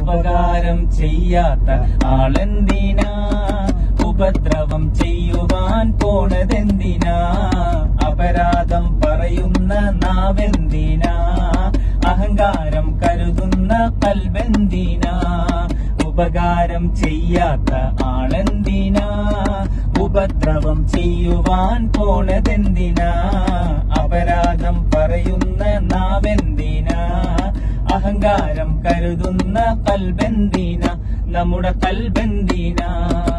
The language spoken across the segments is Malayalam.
ഉപകാരം ചെയ്യാത്ത ആളെന്തിനാ ഉപദ്രവം ചെയ്യുവാൻ പോണതെന്തിനാ അപരാധം പറയുന്ന നാവെന്തിനാ അഹങ്കാരം കരുതുന്ന കൽബെന്തിനാ ഉപകാരം ചെയ്യാത്ത ആളെന്തിനാ ഉപദ്രവം ചെയ്യുവാൻ പോണതെന്തിനാ അപരാധം പറയുന്ന നാവെന്തിനാ അഹങ്കാരം കരുതുന്ന കൽബെന്തിനാ നമ്മുടെ കൽബെന്തിനാ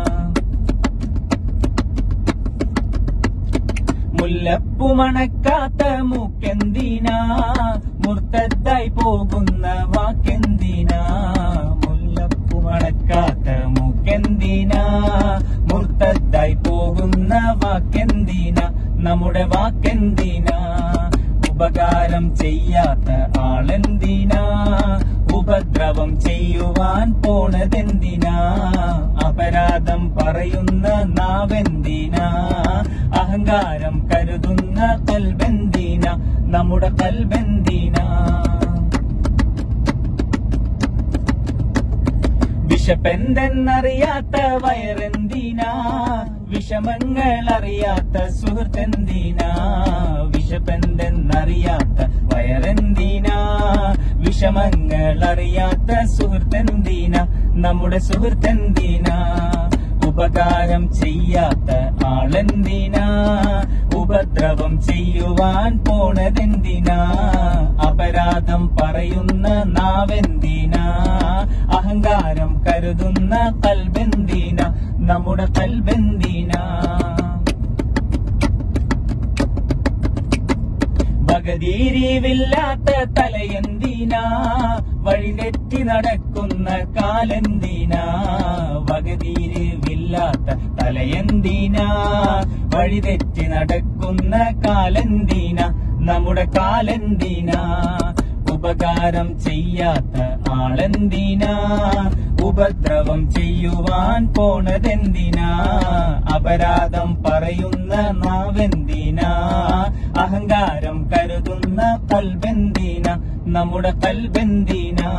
മുല്ലപ്പൂ മണക്കാത്ത മൂക്കെന്തിനാ മുർത്തദ്ദായി പോകുന്ന വാക്കെന്തിനാ മുല്ലപ്പൂ മണക്കാത്ത മൂക്കെന്തിനാ മുർത്തദ്ദായി പോകുന്ന വാക്കെന്തിനാ നമ്മുടെ വാക്കെന്തിനാ ഉപകാരം ചെയ്യാത്ത ആളെന്തിനാ ഉപദ്രവം ചെയ്യുവാൻ പോണതെന്തിനാ അപരാധം പറയുന്ന നാവെന്തിനാ അഹങ്കാരം കരുതുന്ന കൽബെന്തിനാ നമ്മുടെ കൽബെന്തിനാ വിശപ്പെന്തെന്നറിയാത്ത വയറെന്തിനാ വിഷമങ്ങൾ അറിയാത്ത സുഹൃത്തെന്തിനാ വിശപ്പെന്തെന്നറിയാത്ത വയറെന്തിനാ വിഷമങ്ങൾ അറിയാത്ത സുഹൃത്തെന്തിനാ നമ്മുടെ സുഹൃത്തെന്തിനാ ഉപകാരം ചെയ്യാത്ത ആളെന്തിനാ ഉപദ്രവം ചെയ്യുവാൻ പോണതെന്തിനാ അപരാധം പറയുന്ന നാവെന്തിനാ അഹങ്കാരം കരുതുന്ന കൽബെന്തിനാ നമ്മുടെ കൽബെന്തിനാ വകതിരിവില്ലാത്ത തലയെന്തിനാ വഴിതെറ്റി നടക്കുന്ന കാലെന്തിനാ വകതിരിവില്ലാത്ത തലയെന്തിനാ വഴിതെറ്റി നടക്കുന്ന കാലെന്തിനാ നമ്മുടെ കാലെന്തിനാ ഉപകാരം ചെയ്യാത്ത ആളെന്തിനാ ഉപദ്രവം ചെയ്യുവാൻ പോണതെന്തിനാ അപരാധം പറയുന്ന നാവെന്തിനാ അഹങ്കാരം കരുതുന്ന കൽബെന്തിനാ നമ്മുടെ കൽബെന്തിനാ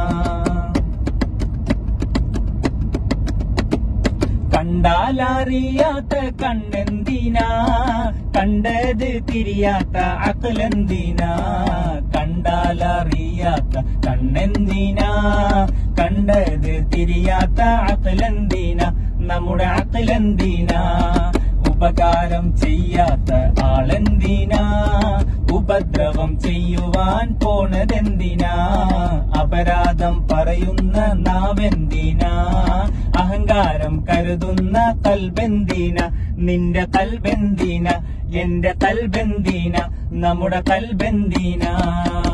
കണ്ടാലറിയാത്ത കണ്ണെന്തിനാ കണ്ടത് തിരിയാത്ത അഖലെന്തിനാ കണ്ടാലറിയാത്ത കണ്ണെന്തിനാ കണ്ടത് തിരിയാത്ത അഖലെന്തിനാ നമ്മുടെ അഖലെന്തിനാ ഉപകാരം ചെയ്യാത്ത ആളെന്തിനാ ഉപദ്രവം ചെയ്യുവാൻ പോണതെന്തിനാ അപരാധം പറയുന്ന നാവെന്തിനാ അഹങ്കാരം കരുതുന്ന കൽബെന്തിനാ നിന്റെ കൽബെന്തിനാ എന്റെ കൽബെന്തിനാ നമ്മുടെ കൽബെന്തിനാ